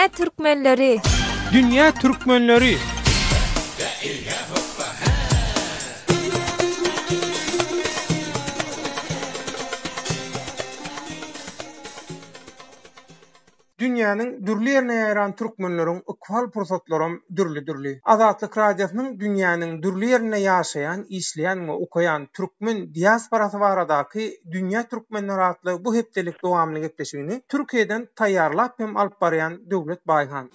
Dünya Türkmenleri. Dünya Türkmenleri. Dünýäniň dürli ýerine ýaran türkmenleriň ökwal pursatlaryň dürli. Azatlyk radiosynyň dünýäniň dürli ýerine ýaşaýan, işleýän we okuyan türkmen diasporasy baradaky Dünya Türkmenleri adly bu hepdelik dowamly gepleşigini Türkiýeden taýýarlap hem alyp barýan Döwlet Baýhan.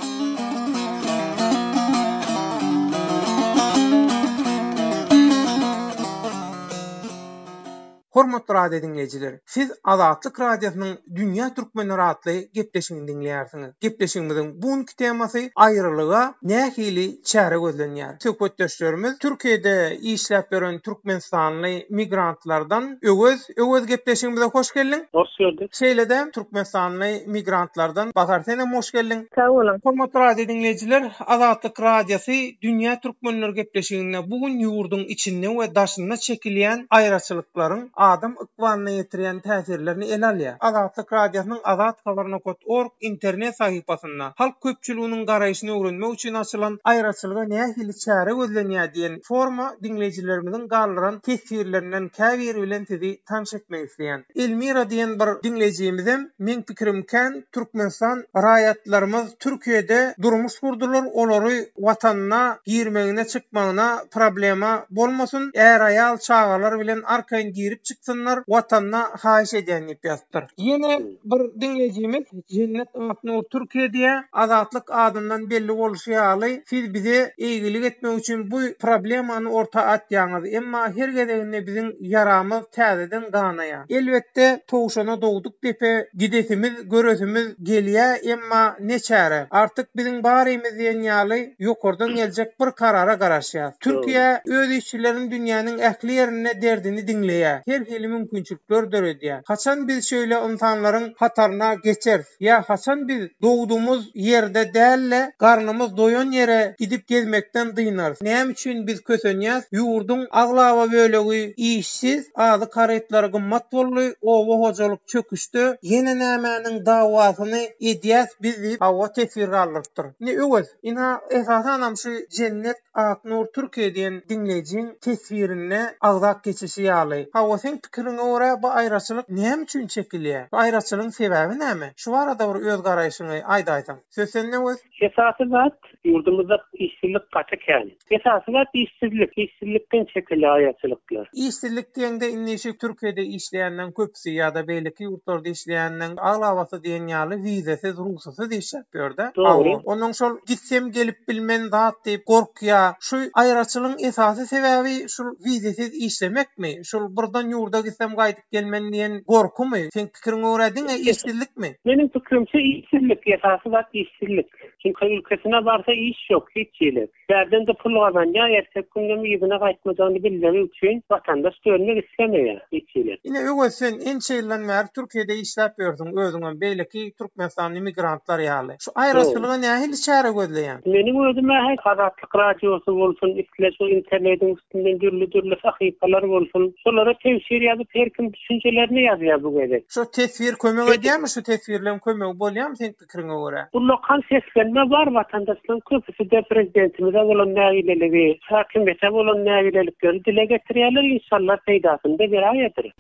Hormatly radio dinleýijiler, siz Azatlyk radiosynyň Dünya Türkmenleri adly gepleşigini dinleýärsiňiz. Gepleşigimiziň bugunky temasy aýrylyga nähili çäre gözlenýär. Söhbetdeşlerimiz Türkiýede işläp ýören Türkmenistanly migrantlardan öwöz gepleşigimize hoş geldiň. Hoş gördük. Şeýle-de Türkmenistanly migrantlardan Bahar senem hoş geldiň. Sağ bolun. Hormatly radio dinleýijiler, Azatlyk radiosy Dünya Türkmenleri gepleşigine bugun ýurdun içinde we daşynda çekilýän aýraçylyklaryň adam ıkvanına yetiren täsirlerini el alýar. Azatlyk radiosynyň azathabarynokot.org internet sahypasynda halk köpçüliginiň garaýyşyny öwrenmek üçin açylan aýraçylyga nähili çäre gözlenýär diýen forma dinleýijilerimiziň gallaran tesirlerinden käbir bilen sizi tanış etmek isleýän. Elmira diýen bir dinleýijimizem men pikirimken Türkmenistan raýatlarymyz Türkiýede durmuş gurdular, olary watanyna girmegine çykmagyna problema bolmasyn, er aýal çagalar bilen arkaýyn girip çıksınlar, vatanına haýyş edýän ýetýär. Ýene bir dinleýijimiz Cennet Aknur Türkiýede azatlyk adından belli bolýaly. Siz bize eýgilik etmek üçin bu problemany orta atýaňyz. Emma her gezeginde biziň yaramyz täzeden ganaýar. Elbetde towşana dowduk depe gidesimiz, göresimiz gelýär, emma neçäre. Artyk biziň barymiz diýen ýaly ýokardan geljek bir karara garaşýar. Türkiýe öz işçileriň dünýäniň ähli ýerine derdini dinleýär. Her hili mümkinçilikler döredýär. Haçan biz şöyle insanlaryň hatarına geçer? Ya haçan biz doğduğumuz yerde dälle, garnymyz doýan ýere gidip gezmekden dynar? Näme üçin biz kösenýäs? Ýurdun aglawa bölegi işsiz, azy karetler gymmat boldy, owa hojalyk çöküşdi. Ýene nämäniň dawasyny edýäs bizi hawa tesir galypdyr. Ne öwes? Ina esasan şu Cennet Aknur Türkiýe diýen dinleýijiň tesirine agzak geçişi ýaly. Hawa sen pikiriňe görä bu aýraçylyk näme üçin çekilýär? Bu aýraçylygyň sebebi näme? Şu barada bir öz garaýşyňy aýdaýsan. Söz sende öz. Esasy zat ýurdumyzda işsizlik gaçak. Esasy zat işsizlikden çekilýär aýraçylyklar. İşsizlik diýende inneşik Türkiýede işleýänden köpsi ýa-da beýleki ýurtlarda işleýänden aglawasy diýen ýaly wizesiz, ruhsatsız işläp ýörde. Onuň şol gitsem gelip bilmen zat diýip gorkýar. Şu aýraçylygyň esasy sebebi şu wizesiz işlemekmi? Şol birden ýurda gitsem gaýdyp gelmen diýen gorkumy? Sen pikiriňe görä işsizlikmi? Benim pikirimçe işsizlik, esasy zat işsizlik. Çünkü ülkesine varsa iş yok, hiç ýeli. Berden de pul gazanýar, ertek gündemi ýygyna gaýtmadygyny bildiği üçin vatandaş dönmek islemeýär, hiç ýeli. Ine öwes sen ençe ýyldan bäri Türkiýede işläp ýördiň, özüňe beýleki Türkmenistanly migrantlar ýaly. Şu aýraçylyga nähili çäre gözleýän? Menim özüme Azatlyk radiosy bolsun, şu internetiň üstünden dürli sahypalar bolsun. Şolara tefsir ýazyp her kim düşünjelerini ýazýar bu gezek. Şu tesir kömek edýärmi? Şu tesirlen kömek bolýarmy sen pikiriňe görä? Bu lokal seslenme var, vatandaşlaryň köpüsi de prezidentimize bolan nägileligi, hakimiyete bolan nägilelikleri dile getirýärler, inşallah peýdasynda beraýadyr.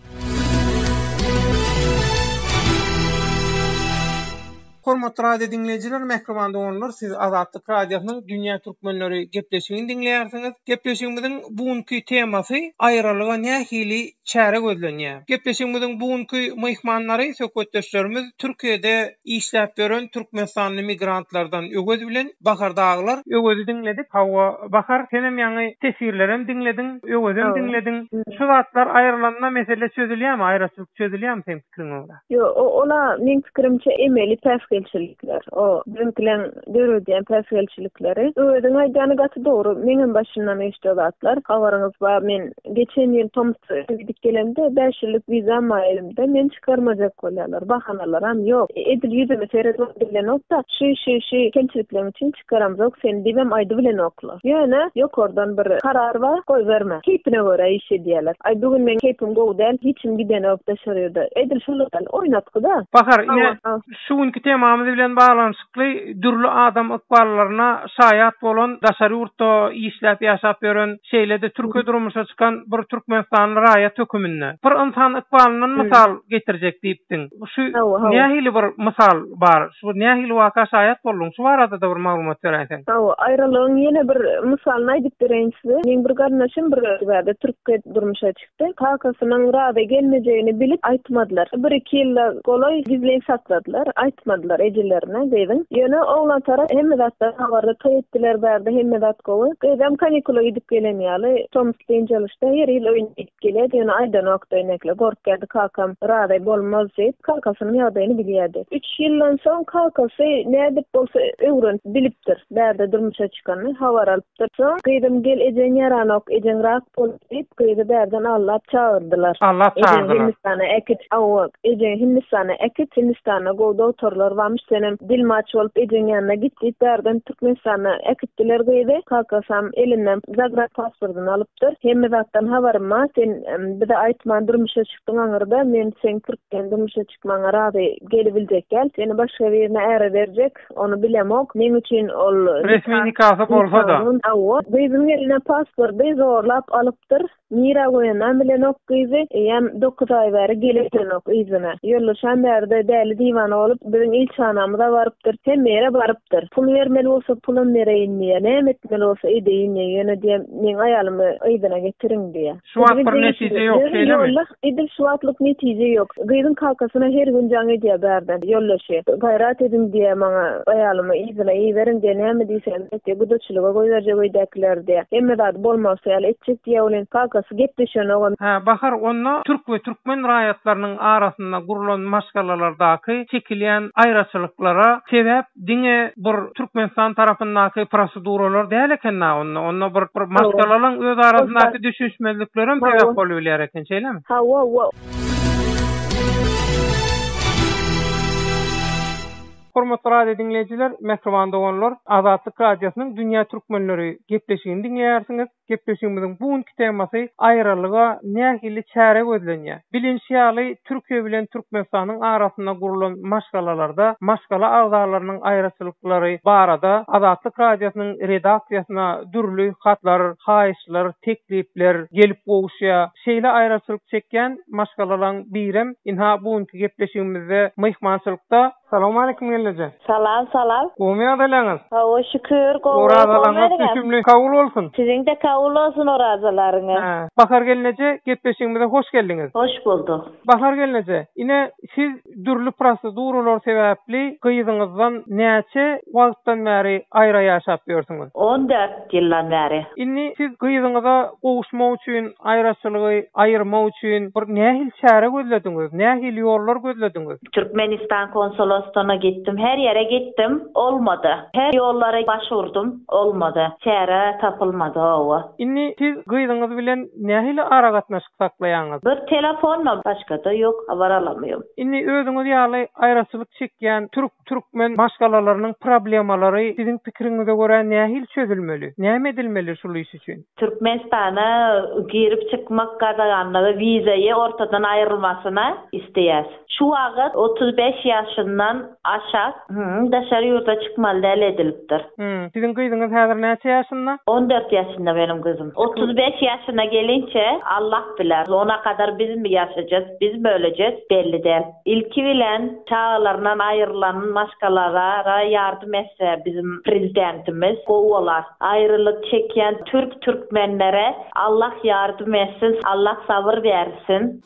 Hormatly radio dinleýijiler, mehriban doganlar, siz Azatlyk radiosynyň Dünya Türkmenleri gepleşigini dinleýärsiňiz. Gepleşigimiziň bugunky temasy aýralyga nähili çäre gözlenýär. Gepleşigimiziň bugunky mehmanlary, söhbetdeşlerimiz Türkiýede işläp ýören Türkmenistanly migrantlardan öwöz bilen Bahar daglar. Öwözi dinledik. Hawa Bahar, senem ýa-ni tesirlerimi dinlediň, öwözüm dinlediň. Şu zatlar aýrylanda mesele çözülýärmi? Aýraçylyk çözülýärmi sen pikiriňe görä? Yo, ola men pikirimçe emeli täsirçilikler. O bizimkilen görüldüğün täsirçilikleri. Öwrüň aýdany gaty dogry. Meňem başyndan eşitip atlar. Habaryňyz bar, men geçen ýyl Tomsk'a gidip gelemde 5 ýyllyk wiza maýlymda men çykarmajak bolýarlar. Bahanalaram ýok. Edil ýüzüme seredip bilen okda şu kelçilikler üçin çykaramjak. Sen diýmem aýdy bilen okla. Ýöne ýokardan bir karar bar, goý berme. Kepine görä iş edýärler. Aý bugün men kepim gowy däl, hiçim giden okda şerýärde. Edil şolukdan oýnatdy da. Bahar, ine şu günkü temamyzy bilen baglanyşykly dürli adam ykballaryna şaýat bolan daşary ýurtda işläp ýaşap ýören şeýlede Türkiýe durmuşa çykan bir Türkmenistan raýat hökümine bir insan ykbalynyň mysal getirjek diýipdiň. Şu nähili bir mysal bar. Şu nähili waka şaýat bolan şu barada da bir maglumat berýän. Aýralygyň ýene bir mysalyny aýdyp berýänsiz. Men bir garnaşym bir wada Türkiýe durmuşa çykdy. Kakasynyň raýa gelmejegini bilip aýtmadylar. 1-2 ýyl golay gizlen sakladylar. Aýtmadylar ejelerine diýdim. Ýöne oğlan tarap hemme zatda habarda toýetdiler bärde hemme zat gowy. Gydam kanikula gidip gelen ýaly Tomskyn jalışda her ýyl oýnyp geledi. Ýöne aýdan oktoýnekle gorkady kakam raýa bolmaz diýip kakasynyň ýagdaýyny bilýärdi. 3 ýyldan soň kakasy nädip bolsa öwren bilipdir. Bärde durmuşa çykany habar alypdyr. Soň gydam gel ejen ýaranok ejen rak bolýp gydy bärden allap çağırdylar. Hindistana ekit awak ejen Hindistana ekit Hindistana gowda oturlar varmış senem dilmaç bolup ejen ýanyna gitdi bärden Türkmenistana ekitdiler gydy. Kakasam elinden Zagreb pasportyny alypdyr. Hemme zatdan habarma sen bize aýtman durmuşa çykdyň aňyrda men sen Türkmen durmuşa çykmaňa razy gelip biljek gel. Seni başga ýerine äre berjek. Onu bilemok. Men üçin ol resmi nikah bolsa da. Bizim eline pasporty zorlap alypdyr. Mira goýandan bilen ok gyzy, ýam 9 ay bäri gelepden ok izine. Ýollaşan bärde däli diwan bolup, biziň ilçanamyza barypdyr, temere barypdyr. Pul bermeli bolsa pulum bereýinmi, näme etmeli bolsa edeýinmi, ýöne diýen men aýalymy ýygyna getiriň diýe. Şu wagt bir netije ýok diýelmi? Ýollar, edil şu wagtlyk netije ýok. Gyzyň kalkasyna her gün jaň edýär bärden. Ýollaşy. Gaýrat edin diýe maňa aýalymy ýygyna ýeberin diýe näme diýsen, bu doçuluga goýarja goýdaklar diýe. Emme zat bolmasa ýaly etjek diýe bolen gepleşen oğlan. Bahar onna Türk we Türkmen raýatlarynyň arasynda gurulan maşgalalardaky çekilýän aýraçylyklara sebäp diňe bir Türkmenistan tarapyndaky proseduralar däl eken onna bir maşgalalaryň öz arasyndaky düşüşmezliklerim sebäp bolýar eken şeýlemi? Hormatly radio dinleyijiler, mehriban doganlar, Azatlyk radiosynyň Dünýä Türkmenleri gepleşigini dinleýärsiňiz. Gepleşigimiziň bugünkü temasy aýralyga nähili çäre gözlenýär. Bilinçli ýaly Türkiýe bilen Türkmenistanyň arasynda gurulan maşgalalarda maşgala agzalarynyň aýraçylyklary barada Azatlyk radiosynyň redaksiýasyna dürli hatlar, haýyşlar, teklipler gelip gowuşýar. Şeýle aýraçylyk çekýän maşgalalaryň birem inha bugünkü gepleşigimizde myhmançylykda. Salamu aleykum gelece. Salam. Gomy adalaňyz? Hawa şükür, gowy. Düşümli kabul bolsun. Siziň de kabul bolsun orazalaryňyz. Bahar gelece gepleşigimize hoş geldiňiz. Hoş bulduk. Bahar gelece, ine siz dürli proseduralar sebäpli gyzyňyzdan näçe wagtdan bäri aýra ýaşap ýörsiňiz? 14 ýyldan bäri. Inni siz gyzyňyza gowuşmak üçin, aýraçylygy aýyrmak üçin bir nähil çäre gözlediňiz? Nähil ýollar gözlediňiz? Türkmenistan konsolosluğuna gittim. Her yere gittim. Olmadı. Her yollara başvurdum. Olmadı. Çare tapılmadı o. Inni siz gyzyňyz bilen nähili ara gatnaşyk saklaýaňyz? Bir telefonla başga da yok. Habar alamıyorum. Inni özüňiz ýaly aýraçylyk çekýän Türkmen maşgalalarynyň problemalary siziň pikiriňize görä nähil çözülmeli? Näme edilmeli şol iş üçin? Türkmenistana girip çıkmak gadaganlygy wizaýy ortadan aýrylmasyna isteýär. Şu wagt 35 ýaşyndan aşağı daşary ýurda çykmaly däl edilipdir. Siziň gyzyňyz häzir näçe ýaşynda? 14 ýaşynda benim kızım. 35 ýaşyna gelince Allah biler. Ona kadar biz mi ýaşaýacağız, biz mi öleceğiz belli däl. İlki bilen çağlarından aýrylan maşgalara yardım etse bizim prezidentimiz gowalar. Aýrylyk çekýän Türkmenlere Allah yardım etsin, Allah sabır versin.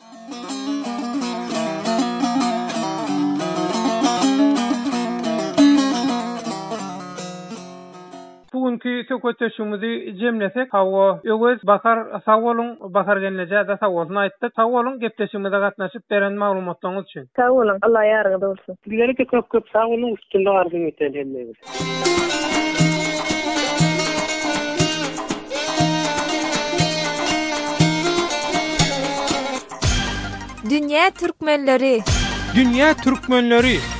Bugünkü söhbetleşigimizi jemlesek, hawa öwes Bahar sag bolun, Bahar gelneje da sag bolsun aýtdy. Sag bolun gepleşigimize gatnaşyp beren maglumatlaryňyz üçin. Sag bolun, Allah ýargy bolsun. Dilerke köp sag bolun, üstünde ardy ötenler. Dünýä Türkmenleri. Dünýä Türkmenleri.